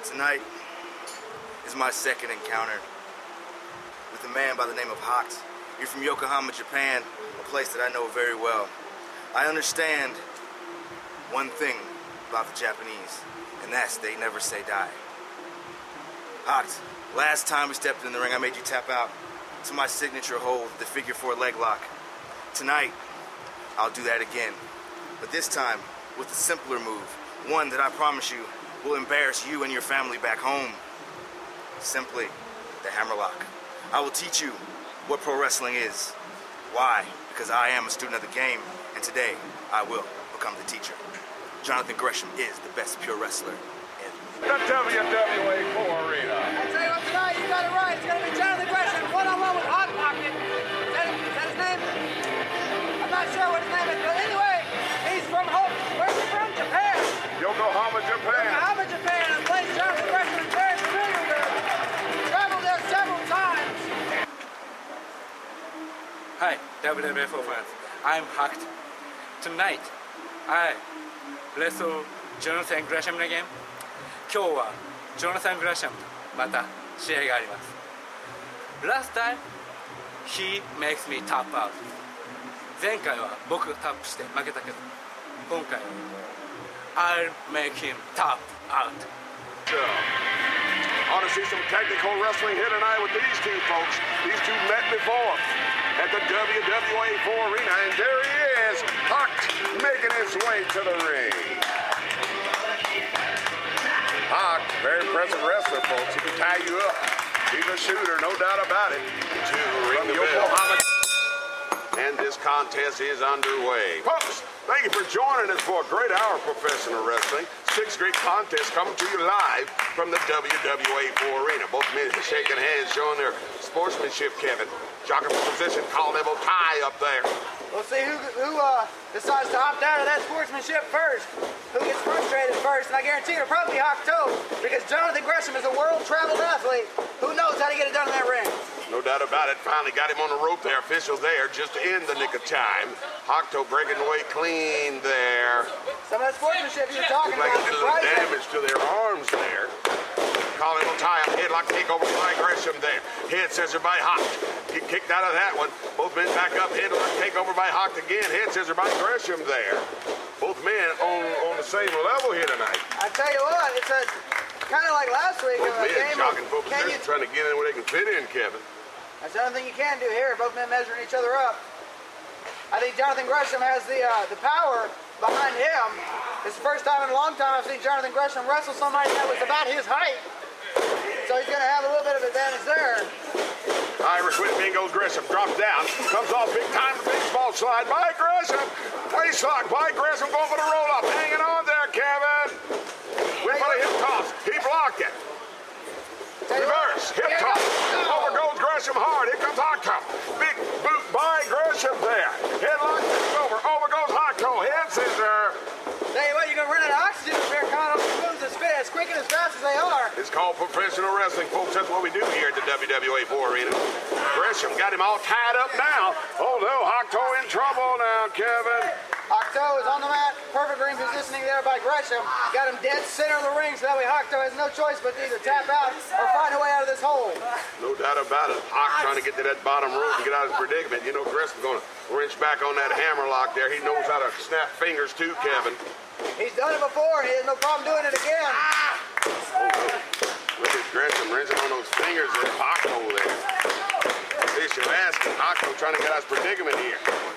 Tonight is my second encounter with a man by the name of Hakt. You're from Yokohama, Japan, a place that I know very well. I understand one thing about the Japanese, and that's they never say die. Hakt, last time we stepped in the ring, I made you tap out to my signature hold, the figure 4 leg lock. Tonight, I'll do that again, but this time with a simpler move, one that I promise you will embarrass you and your family back home. Simply the hammerlock. I will teach you what pro wrestling is. Why? Because I am a student of the game, and today I will become the teacher. Jonathan Gresham is the best pure wrestler in the WWA 4 Arena. I tell you what, tonight you got it right. It's going to be Jonathan Gresham one-on-one with Hot Pocket. Is that his name? I'm not sure what his name is, but anyway, he's from home. Where's he from? Japan. Yokohama, Japan. Yokohama, Japan. A place Jonathan Gresham is very familiar with. Traveled there several times. Hi, WWA 4 fans. I'm Hakt. Tonight, I wrestle Jonathan Gresham again. 今日は Jonathan Gresham また試合があります。Last time, he makes me tap out. 前回は僕がタップして負けたけど、今回は I'll make him tap out. I want to see some technical wrestling here tonight with these two folks. These two met before at the WWA 4 Arena, and there he is, Hakt, making his way to the ring. Hakt, very impressive wrestler, folks. He can tie you up. He's a shooter, no doubt about it. To ring the Yokohama. And this contest is underway. Folks, thank you for joining us for a great hour of professional wrestling. 6 great contests coming to you live from the WWA 4 Arena. Both men shaking hands, showing their sportsmanship, Kevin. Jockey for position, Colin Neville tie up there. We'll see who decides to opt out of that sportsmanship first. Who gets frustrated first, and I guarantee it'll probably be Hakto, because Jonathan Gresham is a world-traveled athlete who knows how to get it done in that ring. No doubt about it. Finally got him on the rope there. Officials there just in the nick of time. Hakto breaking away clean there. Some of that sportsmanship you were talking like about. Like a little damage to their arms there. Colin will tie up, headlock takeover by Gresham there. Head scissor by Hakt. Get kicked out of that one. Both men back up, headlock takeover by Hakt again. Head scissor by Gresham there. Both men on the same level here tonight. I tell you what, it's a kind of like last week. Both a men game jogging of, full position, trying to get in where they can fit in, Kevin. That's the only thing you can do here. Both men measuring each other up. I think Jonathan Gresham has the power behind him. It's the first time in a long time I've seen Jonathan Gresham wrestle somebody that was about his height. So he's going to have a little bit of advantage there. Irish whip in goes Gresham, drops down, comes off big time, baseball slide by Gresham. Waist lock by Gresham, going for the roll up, hanging on there, Kevin. Whip for the hip toss, he blocked it. Reverse, hip toss, over goes Gresham hard, here comes Hakto. Big boot by Gresham there. Headlock takes over goes Hakto, head scissor. Tell you what, you're going to run out of oxygen if you're coming off the moves as quick and as fast as they are. It's called professional wrestling, folks. That's what we do here at the WWA 4 Arena. Gresham got him all tied up now. Oh no, Hakto in trouble now, Kevin. Hakto is on the mat, perfect ring positioning there by Gresham. Got him dead center of the ring, so that way Hakto has no choice but to either tap out or find a way out of this hole. No doubt about it. Hakt trying to get to that bottom rope and get out of his predicament. You know, Gresham's going to wrench back on that hammer lock there. He knows how to snap fingers too, Kevin. He's done it before. He has no problem doing it again. Oh, look at Gresham wrenching on those fingers in Hakto there. Official asking. Hakto trying to get out of his predicament here.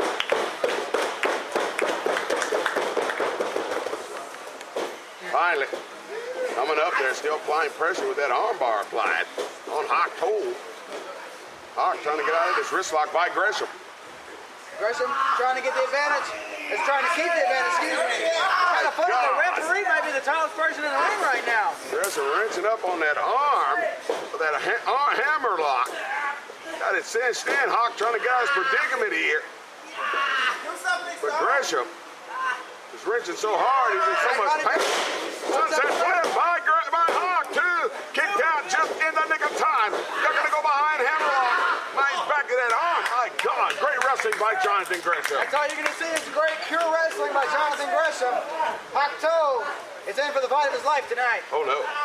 Finally, coming up there, still applying pressure with that arm bar applied on Hakto. Hakt trying to get out of this wrist lock by Gresham. Gresham trying to get the advantage. Is trying to keep the advantage, excuse me. Kind of funny, the referee might be the tallest person in the ring right now. Gresham wrenching up on that arm with that hammer lock. Got it cinched in. Hakt trying to get out of his predicament here. But Gresham is wrenching so hard, he's in so much pain. Sunset flip by Hakt, too. Kicked out just in the nick of time. They're going to go behind hammerlock. Nice back of that arm. My God, great wrestling by Jonathan Gresham. That's all you're going to see is great pure wrestling by Jonathan Gresham. Hakto is in for the fight of his life tonight. Oh, no.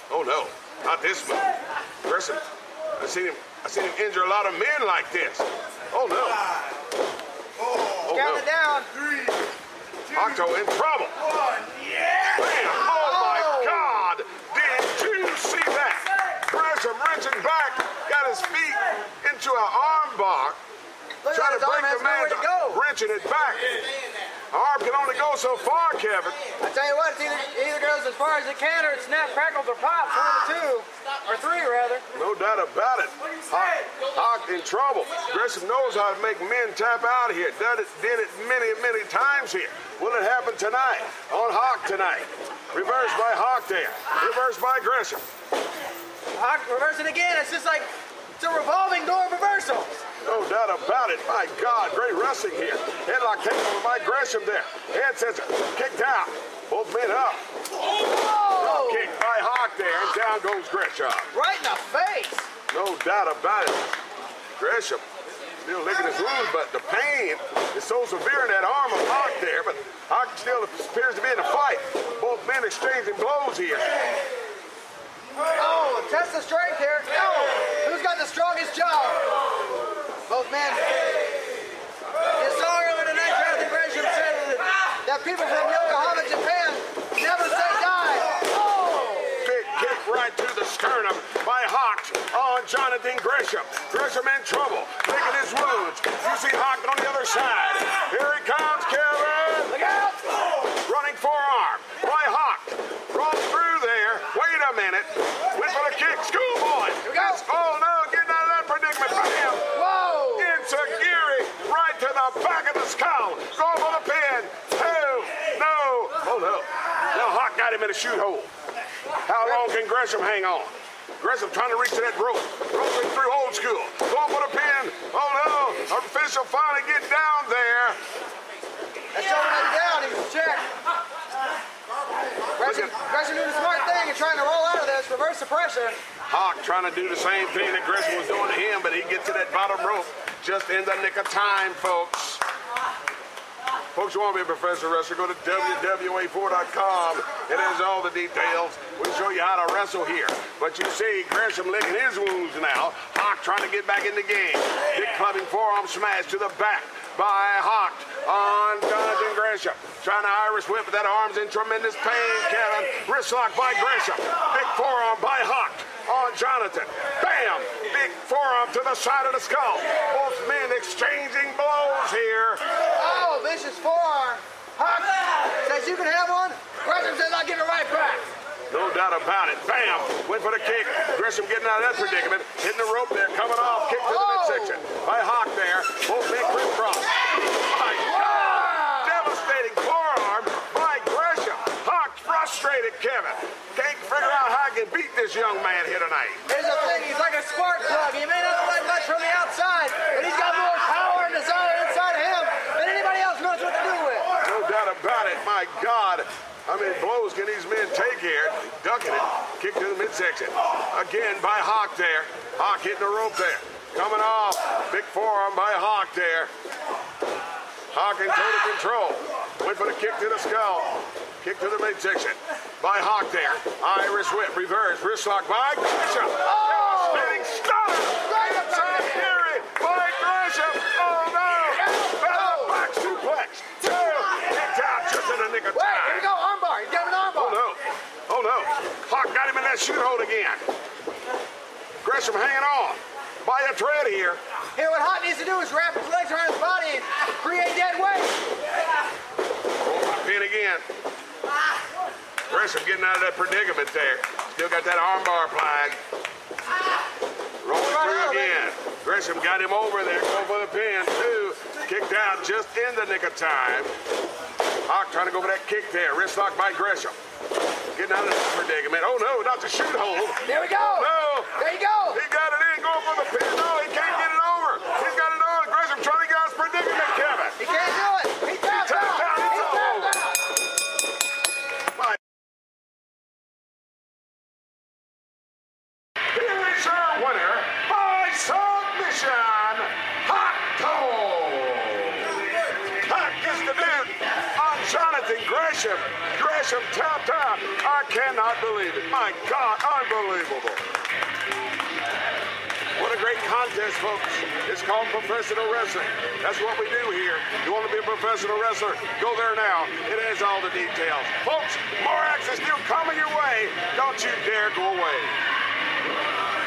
Oh no, not this move. Gresham, I seen him injure a lot of men like this. Oh no. Oh Count it down. Octo in trouble. Bam! Oh my God! Did you see that? Gresham wrenching back, got his feet into an arm bar, Look trying at to his break arm, the has nowhere man's to go. wrenching it back. Arm can only go so far, Kevin. I tell you what, it either goes as far as it can, or it snaps, crackles, or pops. One of the two, or three rather. No doubt about it. Hawk in trouble. Gresham knows how to make men tap out here. Did it many, many times here. Will it happen tonight? On Hawk tonight. Reversed by Hawk there. Reversed by Gresham. Hawk reverse it again. It's just like it's a revolving door of reversals. No doubt about it. My God, great wrestling here. Headlock takeover by Gresham there. Head scissor. Kicked out. Both men up. Whoa! Kick by Hawk there, and down goes Gresham. Right in the face. No doubt about it. Gresham still licking his wounds, but the pain is so severe in that arm of Hawk there, but Hawk still appears to be in a fight. Both men exchanging blows here. Oh, test of strength here. Oh, who's got the strongest jaw? Both men. You saw earlier tonight, Jonathan Gresham said that people from Yokohama, Japan, never say die. Oh! Big kick right to the sternum by Hawk on Jonathan Gresham. Gresham in trouble, licking his wounds. You see Hawk on the other side. Here he comes, Kevin. Look out! Running forearm by Hawk. Rolled through there. Wait a minute. Went for the kick. Schoolboy. Here we go. Oh no, getting out of that predicament. Bam. Whoa! Enziguri right to the back of the skull. Going for the pin. Two. No. Oh no. Now Hawk got him in a shoot hole. How long can Gresham hang on? Gresham trying to reach to that rope. Rolling through old school. Going for the pin. Oh no. Official finally get down there. That's already down. He's checked. Gresham doing the smart thing and trying to roll out of this. Reverse the pressure. Hawk trying to do the same thing that Gresham was doing to him, but he gets to that bottom rope just in the nick of time, folks. Folks, you want to be a professional wrestler, go to WWA4.com. It has all the details. We'll show you how to wrestle here. But you see Gresham licking his wounds now. Hawk trying to get back in the game. Big clubbing forearm smash to the back by Hawk on Jonathan Gresham. Trying to Irish whip, but that arm's in tremendous pain, Kevin. Wrist lock by Gresham. Big forearm by Hawk on Jonathan. Bam! Big forearm to the side of the skull. Both men exchanging blows here. Oh, vicious forearm. Hawk says you can have one. Gresham says I'll give it right back. No doubt about it. Bam! Went for the kick. Gresham getting out of that predicament. Hitting the rope there. Coming off. Kick to the midsection by Hawk there. Both men crisscross. My God! Devastating forearm by Gresham. Hawk frustrated Kevin. Can't figure out how I can beat this young man here tonight. Here's the thing. He's like a spark plug. He may not look like much from the outside, but he's got more power and desire inside of him than anybody else knows what to do with. No doubt about it. My God. How many blows can these men take here? Ducking it. Kick to the midsection. Again by Hawk there. Hawk hitting the rope there. Coming off. Big forearm by Hawk there. Hawk in total control. Went for the kick to the skull. Kick to the midsection by Hawk there. Irish whip. Reverse. Wrist lock by Gresham. Devastating stunner. Enziguri by Gresham. Oh no. Back suplex. Two. Kicked out just in the nick of time. Wait, here we go. Armbar. He's got an armbar. Oh no. Oh no. Hawk got him in that shoot hold again. Gresham hanging on by a thread here. Here, what Hawk needs to do is wrap his legs around his body and create dead weight. Roll the pin again. Gresham getting out of that predicament there. Still got that armbar applied. Rolling through again. Gresham got him over there. Going for the pin. Two. Kicked out just in the nick of time. Hawk trying to go for that kick there. Wrist lock by Gresham. Getting out of that predicament. Oh no, not the shoot hold. There we go. No. There you go. He got it in. Going for the pin. No, he can't get it over. He's got it on. Gresham trying to get out of his predicament, Kevin. He can't do it. He tapped out. tapped out. He It's all tapped over. out. Here is your winner by submission, Hawk Hawk is the dude on Jonathan Gresham. Gresham tapped out. I cannot believe it. My God, unbelievable. What a great contest, folks. It's called professional wrestling. That's what we do here. You want to be a professional wrestler? Go there now. It has all the details. Folks, more action still coming your way. Don't you dare go away.